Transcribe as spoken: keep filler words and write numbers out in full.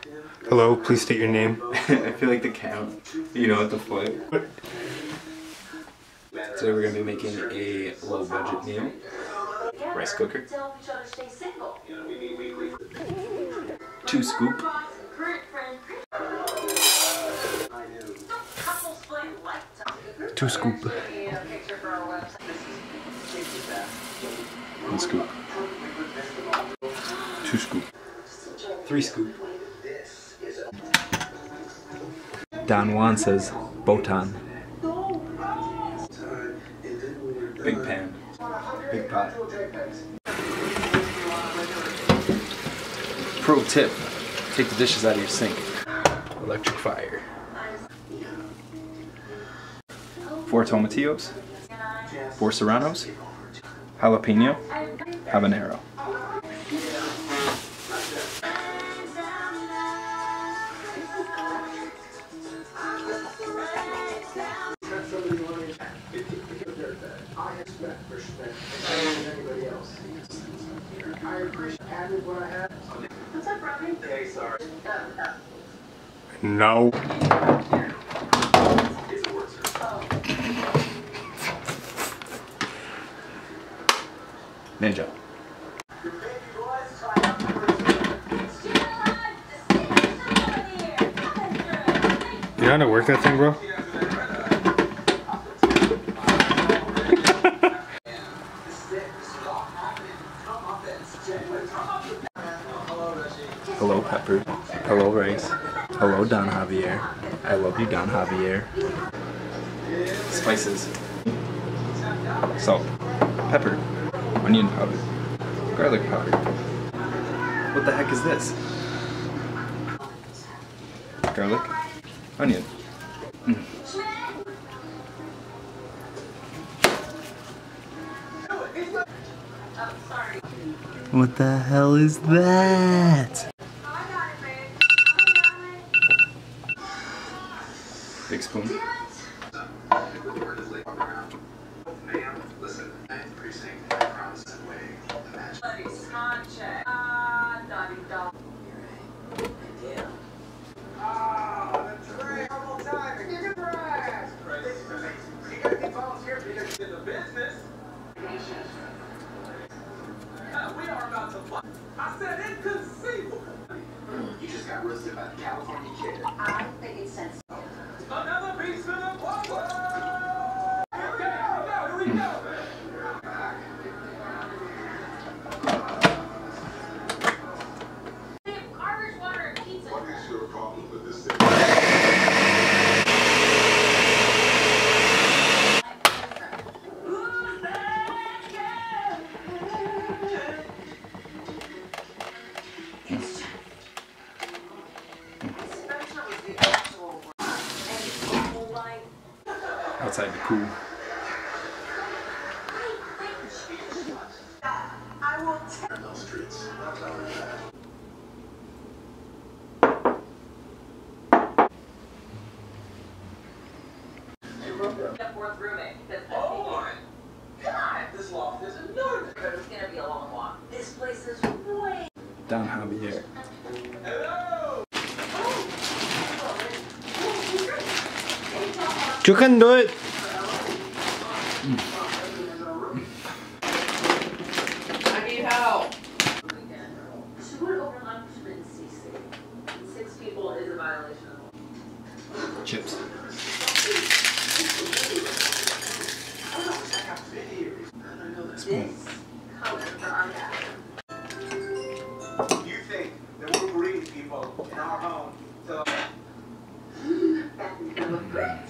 Hello, please state your name. I feel like the count, you know, at the foot. Today we're going to be making a low budget meal. Rice cooker. Two scoop. Two scoop. One scoop. Two scoop. Three scoop. Don Juan says Botan. Big pan. Big pot. Pro tip. Take the dishes out of your sink. Electric fire. Four tomatillos. Four serranos. Jalapeno. Habanero. No. Ninja. You know how to work that thing, bro? Hello, Pepper. Hello, Rice. Hello, Don Javier. I love you, Don Javier. Spices. Salt. Pepper. Onion powder. Garlic powder. What the heck is this? Garlic. Onion. Mm. What the hell is that? Big spoon. I said inconceivable. You just got roasted by the California kid. I think it's sensible. Another piece of the puzzle. Here we go, here we go, here we go. Irish water and pizza. What is your problem with this thing? Outside the cool. I will tear those streets. Fourth roommate. Oh my God! This loft is enormous. It's gonna be a long walk. This place is way. Don Javier. Hello. You can do it. I need help. She went over lunch in C C. Six people is a violation of Chips. Spoon. this color for our bathroom. You think that we're greedy people in our home? So That would be